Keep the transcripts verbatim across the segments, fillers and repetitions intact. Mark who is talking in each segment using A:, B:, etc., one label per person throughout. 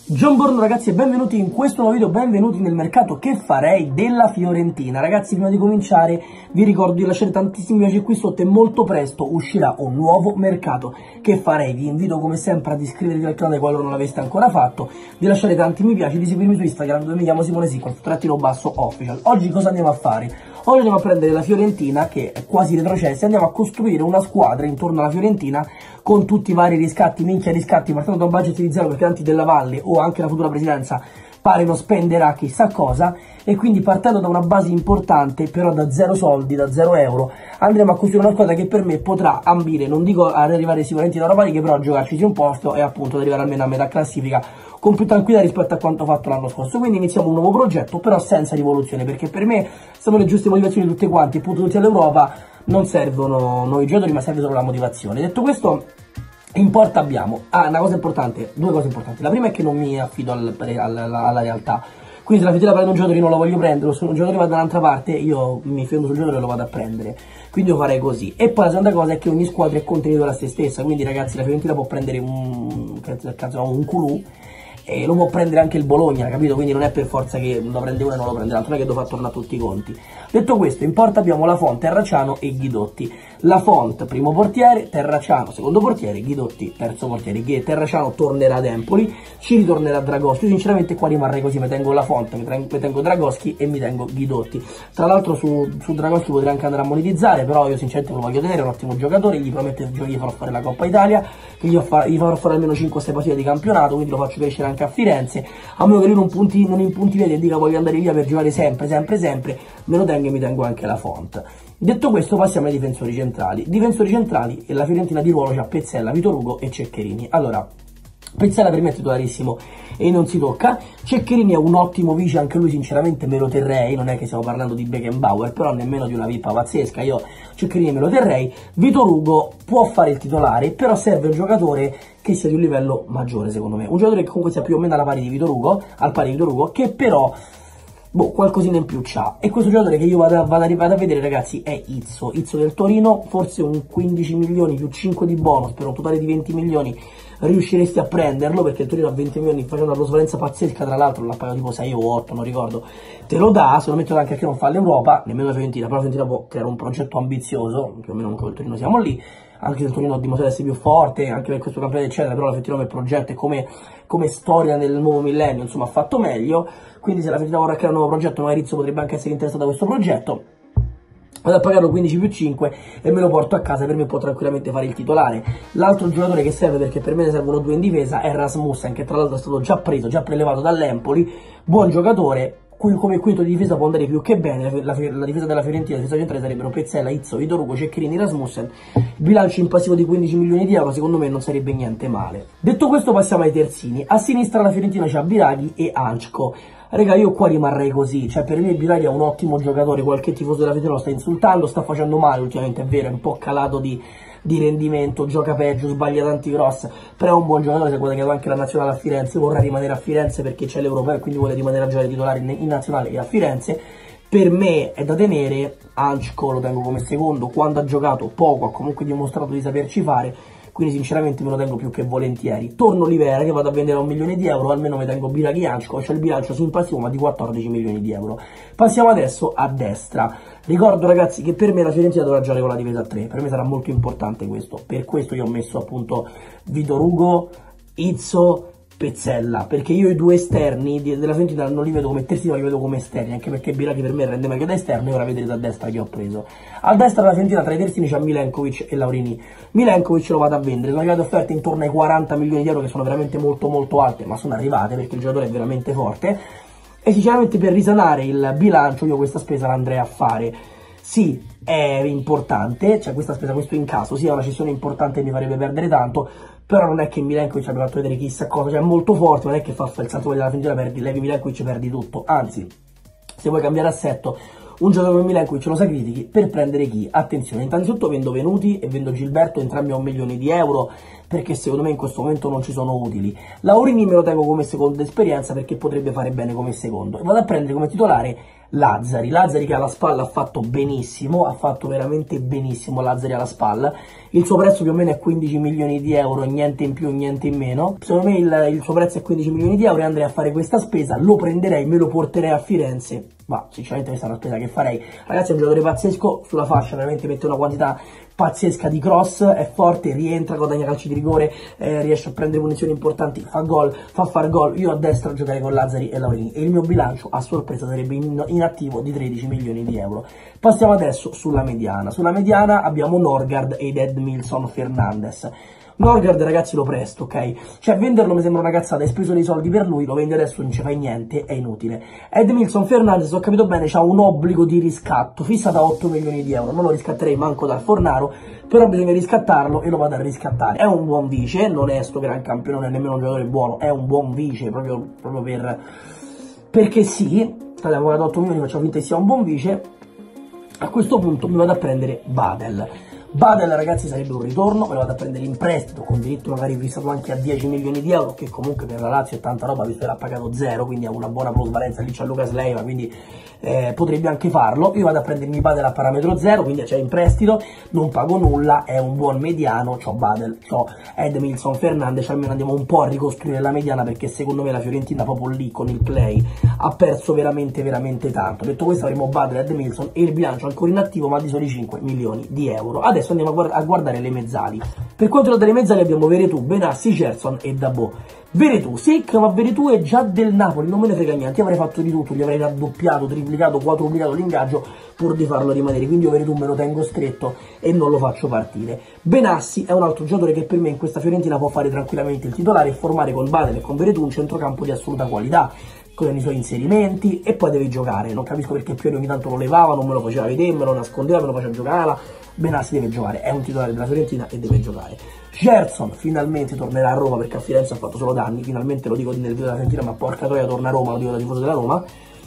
A: Buongiorno ragazzi e benvenuti in questo nuovo video, benvenuti nel mercato che farei della Fiorentina. Ragazzi, prima di cominciare vi ricordo di lasciare tantissimi mi piace qui sotto e molto presto uscirà un nuovo mercato che farei. Vi invito come sempre ad iscrivervi al canale qualora non l'aveste ancora fatto, di lasciare tanti mi piace, di seguirmi su Instagram dove mi chiamo Simone Sequels, trattino basso official. Oggi cosa andiamo a fare? Oggi andiamo a prendere la Fiorentina che è quasi retrocessa e andiamo a costruire una squadra intorno alla Fiorentina con tutti i vari riscatti, minchia riscatti, partendo da un budget di zero perché tanti della Valle o anche la futura presidenza pare non spenderà chissà cosa, e quindi partendo da una base importante, però da zero soldi, da zero euro, andremo a costruire una squadra che per me potrà ambire, non dico ad arrivare sicuramente in Europa League, però a giocarci un posto e appunto ad arrivare almeno a metà classifica con più tranquillità rispetto a quanto fatto l'anno scorso. Quindi iniziamo un nuovo progetto, però senza rivoluzione, perché per me sono le giuste motivazioni tutte quanti, appunto tutti all'Europa, non servono noi giocatori ma serve solo la motivazione. Detto questo, in porta abbiamo ah, una cosa importante, due cose importanti. La prima è che non mi affido al, al, alla, alla realtà, quindi se la Fiorentina prende un giocatore non lo voglio prendere, o se un giocatore va da un'altra parte io mi fermo sul giocatore e lo vado a prendere, quindi io farei così. E poi la seconda cosa è che ogni squadra è contenitore a se stessa, quindi ragazzi la Fiorentina può prendere un, un culù e lo può prendere anche il Bologna, capito? Quindi non è per forza che lo prende uno e non lo prende l'altro, non è che devo far tornare tutti i conti. Detto questo, in porta abbiamo Lafont, Terracciano e Ghidotti. Lafont primo portiere, Terracciano secondo portiere, Ghidotti terzo portiere. Che Terracciano tornerà ad Empoli, ci ritornerà Dragoschi. Io sinceramente qua rimarrei così, mi tengo Lafont, mi tengo Dragoschi e mi tengo Ghidotti. Tra l'altro su, su Dragoschi potrei anche andare a monetizzare, però io sinceramente lo voglio tenere, è un ottimo giocatore, gli prometto che gli farò fare la Coppa Italia, che gli, fa, gli farò fare almeno cinque sei partite di campionato, quindi lo faccio crescere anche a Firenze, a meno che lui non, punti, non impunti piedi e dica voglio andare via per giocare sempre, sempre, sempre, me lo tengo e mi tengo anche la Font. Detto questo passiamo ai difensori centrali. Difensori centrali e la Fiorentina di ruolo c'ha Pezzella, Vitor Hugo e Ceccherini. Allora, Pezzella per me è titolarissimo e non si tocca. Ceccherini è un ottimo vice, anche lui sinceramente me lo terrei, non è che stiamo parlando di Beckenbauer, però nemmeno di una pippa pazzesca, io Ceccherini me lo terrei. Vitor Hugo può fare il titolare, però serve un giocatore che sia di un livello maggiore secondo me, un giocatore che comunque sia più o meno alla pari di Vitor Hugo, al pari di Vitor Hugo, che però boh, qualcosina in più c'ha. E questo giocatore che io vado a, vado, a, vado a vedere ragazzi è Izzo, Izzo del Torino, forse un quindici milioni più cinque di bonus per un totale di venti milioni riusciresti a prenderlo, perché il Torino a venti milioni facendo una plusvalenza pazzesca, tra l'altro l'ha pagato tipo sei o otto, non ricordo, te lo dà, se lo metto anche a che non fa l'Europa, nemmeno la Fiorentina, però la Fiorentina può creare un progetto ambizioso, più o meno come il Torino siamo lì, anche se il Torino dimostra di essere più forte, anche per questo campionato eccetera, però la Fiorentina come progetto e come, come storia nel nuovo millennio, insomma ha fatto meglio, quindi se la Fiorentina vorrà creare un nuovo progetto, magari Rizzo potrebbe anche essere interessato da questo progetto. Vado a pagarlo quindici più cinque e me lo porto a casa, per me può tranquillamente fare il titolare. L'altro giocatore che serve, perché per me ne servono due in difesa, è Rasmussen, che tra l'altro è stato già preso, già prelevato dall'Empoli, buon giocatore, come quinto di difesa può andare più che bene. La, la, la difesa della Fiorentina, la difesa centrale sarebbero Pezzella, Izzo, Vitor Hugo, Ceccherini, Rasmussen, bilancio in passivo di quindici milioni di euro, secondo me non sarebbe niente male. Detto questo passiamo ai terzini. A sinistra la Fiorentina c'ha Biraghi e Ančko. Raga, io qua rimarrei così, cioè per me Biraghi è un ottimo giocatore, qualche tifoso della Fiorentina lo sta insultando, sta facendo male ultimamente, è vero, è un po' calato di, di rendimento, gioca peggio, sbaglia tanti cross, però è un buon giocatore, si è guadagnato anche la nazionale a Firenze, vorrà rimanere a Firenze perché c'è l'Europeo e quindi vuole rimanere a giocare titolare in, in nazionale e a Firenze. Per me è da tenere. Ančko lo tengo come secondo, quando ha giocato poco ha comunque dimostrato di saperci fare, quindi sinceramente me lo tengo più che volentieri. Torno Olivera che vado a vendere a un milione di euro, almeno mi tengo Biraghi e Ančko, c'è il bilancio sul passivo ma di quattordici milioni di euro. Passiamo adesso a destra. Ricordo ragazzi che per me la Fiorentina dovrà giocare con la difesa a tre, per me sarà molto importante questo, per questo io ho messo appunto Vitor Hugo, Izzo, Pezzella, perché io i due esterni della Fiorentina non li vedo come terzini, ma li vedo come esterni, anche perché Biraghi per me rende meglio da esterno e ora vedrete a destra che ho preso. A destra la Fiorentina tra i terzini c'ha Milenkovic e Laurini. Milenkovic lo vado a vendere, sono arrivate offerte intorno ai quaranta milioni di euro che sono veramente molto molto alte, ma sono arrivate perché il giocatore è veramente forte e sinceramente per risanare il bilancio io questa spesa la andrei a fare. Sì, è importante, cioè questa spesa, questo in caso, sì è una cessione importante e mi farebbe perdere tanto, però non è che Milenkovic abbia fatto vedere chissà cosa, cioè è molto forte, non è che fa il salto della Fiorentina, perdi, levi Milenkovic perdi tutto, anzi, se vuoi cambiare assetto, un giocatore come Milenkovic lo sacrifichi per prendere chi? Attenzione, innanzitutto vendo Venuti e vendo Gilberto, entrambi a un milione di euro, perché secondo me in questo momento non ci sono utili. Laurini me lo tengo come seconda esperienza perché potrebbe fare bene come secondo. E vado a prendere come titolare Lazzari, Lazzari che alla spalla ha fatto benissimo, ha fatto veramente benissimo Lazzari alla spalla, il suo prezzo più o meno è quindici milioni di euro, niente in più, niente in meno, secondo me il, il suo prezzo è quindici milioni di euro e andrei a fare questa spesa, lo prenderei, me lo porterei a Firenze, ma sinceramente questa è una spesa che farei. Ragazzi, è un giocatore pazzesco, sulla fascia veramente mette una quantità pazzesca di cross, è forte, rientra, guadagna calci di rigore, eh, riesce a prendere punizioni importanti, fa gol, fa far gol. Io a destra giocherei con Lazzari e Laurini e il mio bilancio a sorpresa sarebbe in, in attivo di tredici milioni di euro. Passiamo adesso sulla mediana. Sulla mediana abbiamo Norgard ed Edmilson Fernandez. Norgard, ragazzi, lo presto, ok? Cioè venderlo mi sembra una cazzata, hai speso dei soldi per lui, lo vendi adesso, non ci fai niente, è inutile. Edmilson Fernandez, ho capito bene, c'ha un obbligo di riscatto, fissato a otto milioni di euro, non lo riscatterei manco dal Fornaro, però bisogna riscattarlo e lo vado a riscattare. È un buon vice, non è sto gran campione, non è nemmeno un giocatore buono, è un buon vice, proprio, proprio per... perché sì, abbiamo pagato otto milioni, facciamo finta che sia un buon vice. A questo punto mi vado a prendere Badel. Badel, ragazzi, sarebbe un ritorno, me lo vado a prendere in prestito con diritto magari fissato anche a dieci milioni di euro, che comunque per la Lazio è tanta roba visto che l'ha pagato zero, quindi ha una buona plusvalenza, lì c'è Lucas Leiva, quindi eh, potrebbe anche farlo. Io vado a prendermi Badel a parametro zero, quindi c'è in prestito, non pago nulla, è un buon mediano, c'ho Badel, c'ho Edmilson Fernandez, almeno andiamo un po' a ricostruire la mediana perché secondo me la Fiorentina proprio lì con il play ha perso veramente veramente tanto. Detto questo avremo Badel, Edmilson e il bilancio ancora in attivo ma di soli cinque milioni di euro. Adesso andiamo a, guard a guardare le mezzali. Per quanto riguarda le mezzali abbiamo Veretù, Benassi, Gerson e Dabò. Veretù, secc, ma Veretù è già del Napoli, non me ne frega niente, io avrei fatto di tutto, gli avrei raddoppiato, triplicato, quadruplicato l'ingaggio pur di farlo rimanere, quindi io Veretù me lo tengo stretto e non lo faccio partire. Benassi è un altro giocatore che per me in questa Fiorentina può fare tranquillamente il titolare e formare con Badel e con Veretù un centrocampo di assoluta qualità, con i suoi inserimenti, e poi deve giocare. Non capisco perché Pioli ogni tanto lo levava, non me lo faceva vedere, me lo nascondeva, me lo faceva giocare. Benassi deve giocare, è un titolare della Fiorentina e deve giocare. Gerson finalmente tornerà a Roma perché a Firenze ha fatto solo danni, finalmente lo dico nel video della Fiorentina, ma porca troia torna a Roma, lo dico da tifoso della Roma.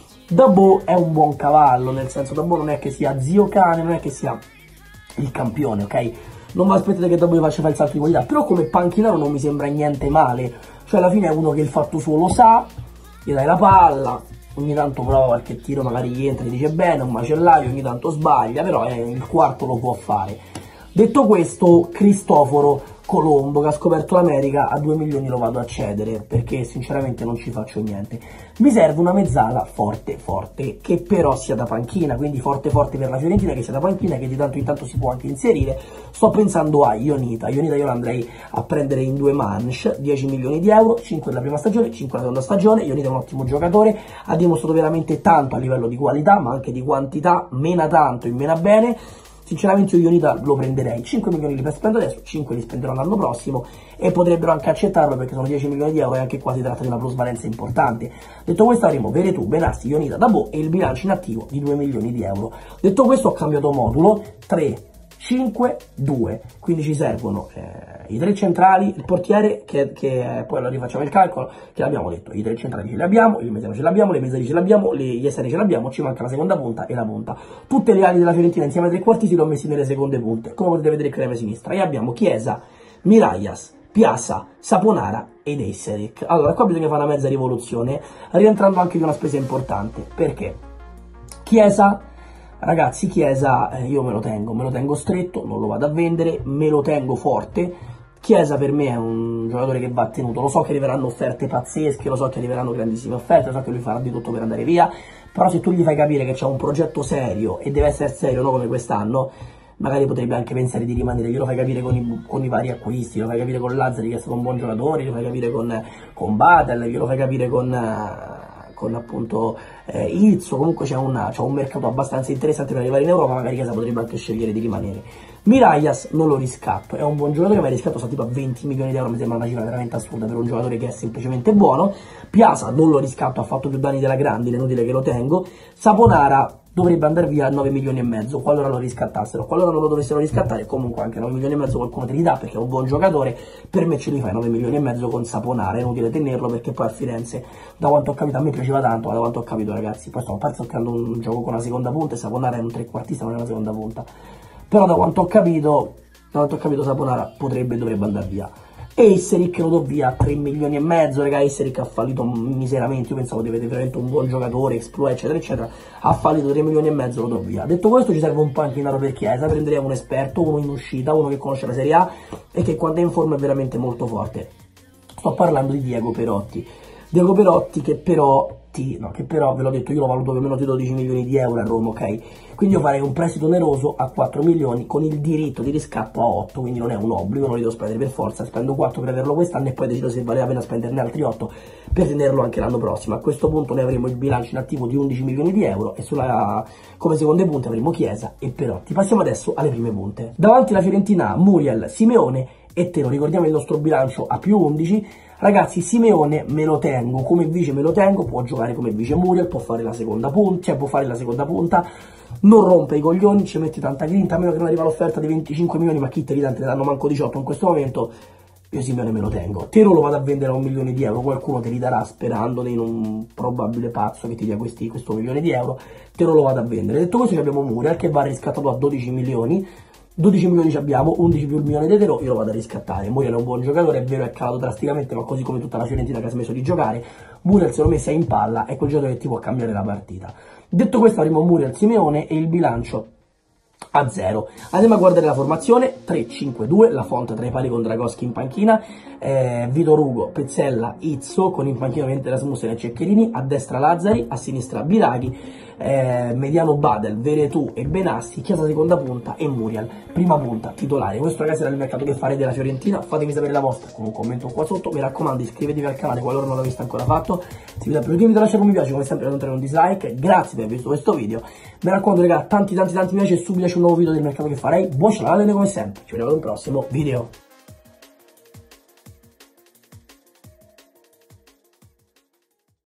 A: Dabò è un buon cavallo, nel senso Dabò non è che sia zio cane, non è che sia il campione, ok? Non vi aspettate che Dabò vi faccia fare il salto di qualità, però come panchinaro non mi sembra niente male, cioè alla fine è uno che il fatto suo lo sa, gli dai la palla, ogni tanto prova qualche tiro, magari gli entra e dice bene, un macellaio, ogni tanto sbaglia, però eh, il quarto lo può fare. Detto questo, Cristoforo Colombo, che ha scoperto l'America, a due milioni lo vado a cedere, perché sinceramente non ci faccio niente. Mi serve una mezzala forte forte, che però sia da panchina, quindi forte forte per la Fiorentina, che sia da panchina, che di tanto in tanto si può anche inserire. Sto pensando a Ionita, Ionita io l'andrei a prendere in due manche, dieci milioni di euro, cinque della prima stagione, cinque della seconda stagione. Ionita è un ottimo giocatore, ha dimostrato veramente tanto a livello di qualità, ma anche di quantità, mena tanto e mena bene. Sinceramente io Ionita lo prenderei, cinque milioni li spendo adesso, cinque li spenderò l'anno prossimo e potrebbero anche accettarlo perché sono dieci milioni di euro e anche qua si tratta di una plusvalenza importante. Detto questo avremo Veretù, Benassi, Ionita, Dabò e il bilancio in attivo di due milioni di euro. Detto questo ho cambiato modulo, tre, cinque, due, quindi ci servono eh, i tre centrali, il portiere che, che eh, poi allora rifacciamo il calcolo, che l'abbiamo detto, i tre centrali ce li abbiamo, il mediano ce l'abbiamo, le mezzali ce l'abbiamo, gli esterni ce l'abbiamo, ci manca la seconda punta e la punta. Tutte le ali della Fiorentina insieme ai tre quarti si le ho messi nelle seconde punte, come potete vedere crema sinistra, e abbiamo Chiesa, Mirallas, Piazza, Saponara ed Eisseric. Allora qua bisogna fare una mezza rivoluzione, rientrando anche di una spesa importante, perché Chiesa... Ragazzi, Chiesa eh, io me lo tengo, me lo tengo stretto, non lo vado a vendere, me lo tengo forte. Chiesa per me è un giocatore che va tenuto, lo so che arriveranno offerte pazzesche, lo so che arriveranno grandissime offerte, lo so che lui farà di tutto per andare via, però se tu gli fai capire che c'è un progetto serio e deve essere serio, no come quest'anno, magari potrebbe anche pensare di rimanere, glielo fai capire con i, con i vari acquisti, lo fai capire con Lazzari che è stato un buon giocatore, lo fai capire con, con Badel, glielo fai capire con... Uh, con appunto eh, Izzo, comunque c'è un, un mercato abbastanza interessante per arrivare in Europa, magari Chiesa potrebbe anche scegliere di rimanere. Mirallas non lo riscatto, è un buon giocatore, ma il riscatto sta tipo a venti milioni di euro, mi sembra una cifra veramente assurda per un giocatore che è semplicemente buono. Piazza non lo riscatto, ha fatto più danni della grandine, inutile che lo tengo. Saponara dovrebbe andare via a nove milioni e mezzo, qualora lo riscattassero, qualora non lo dovessero riscattare, comunque anche nove milioni e mezzo qualcuno te li dà perché è un buon giocatore, per me ce li fai nove milioni e mezzo con Saponara, è inutile tenerlo perché poi a Firenze, da quanto ho capito, a me piaceva tanto, ma da quanto ho capito ragazzi, poi sto a parte toccando un gioco con una seconda punta e Saponara è un trequartista, non è una seconda punta, però da quanto ho capito, da quanto ho capito Saponara potrebbe e dovrebbe andare via. E Isseric lo do via a tre milioni e mezzo, raga. Isseric ha fallito miseramente, io pensavo di avere veramente un buon giocatore, Exploit eccetera eccetera, ha fallito tre milioni e mezzo, lo do via. Detto questo, ci serve un panchinaro per Chiesa, prenderemo un esperto, uno in uscita, uno che conosce la Serie A e che quando è in forma è veramente molto forte. Sto parlando di Diego Perotti. Diego Perotti che però, no, che però ve l'ho detto, io lo valuto più o meno di dodici milioni di euro a Roma, ok? Quindi io farei un prestito oneroso a quattro milioni con il diritto di riscatto a otto, quindi non è un obbligo, non li devo spendere per forza, spendo quattro per averlo quest'anno e poi decido se vale la pena spenderne altri otto per tenerlo anche l'anno prossimo. A questo punto noi avremo il bilancio in attivo di undici milioni di euro e sulla, come seconde punte avremo Chiesa e Perotti. Passiamo adesso alle prime punte. Davanti la Fiorentina, Muriel, Simeone e Tero, ricordiamo il nostro bilancio a più undici. Ragazzi, Simeone me lo tengo, come vice me lo tengo, può giocare come vice Muriel, può fare la seconda punta, cioè può fare la seconda punta, non rompe i coglioni, ci mette tanta grinta, a meno che non arriva l'offerta di venticinque milioni, ma chi te li dà, te ne danno manco diciotto in questo momento, io Simeone me lo tengo. Tero lo vado a vendere a un milione di euro, qualcuno te li darà sperando in un probabile pazzo che ti dia questi, questo milione di euro, Tero lo vado a vendere. Detto questo abbiamo Muriel che va riscattato a dodici milioni, dodici milioni ci abbiamo, undici più il milione di Tero, io lo vado a riscattare. Muriel è un buon giocatore, è vero è calato drasticamente, ma così come tutta la Fiorentina che ha smesso di giocare, Muriel secondo me se è in palla è quel giocatore che ti può cambiare la partita. Detto questo avremo Muriel, Simeone e il bilancio a zero. Andiamo a guardare la formazione: tre cinque due, la fonte tra i pali con Dragoschi in panchina, eh, Vitor Hugo, Pezzella, Izzo, con in panchina ovviamente Rasmussen e Ceccherini, a destra Lazzari, a sinistra Biraghi, eh, mediano Badel, Veretù e Benassi, Chiesa seconda punta e Muriel prima punta titolare. Questo ragazzi era il mercato che farei della Fiorentina, fatemi sapere la vostra con un commento qua sotto, mi raccomando iscrivetevi al canale qualora non l'aveste ancora fatto, se vi dà più di video lasciate un mi piace, come sempre non un dislike, grazie per aver visto questo video, mi raccomando raga, tanti tanti tanti mi piace e subito c'è un nuovo video del mercato che farei, buon canale come sempre, ci vediamo ad un prossimo video.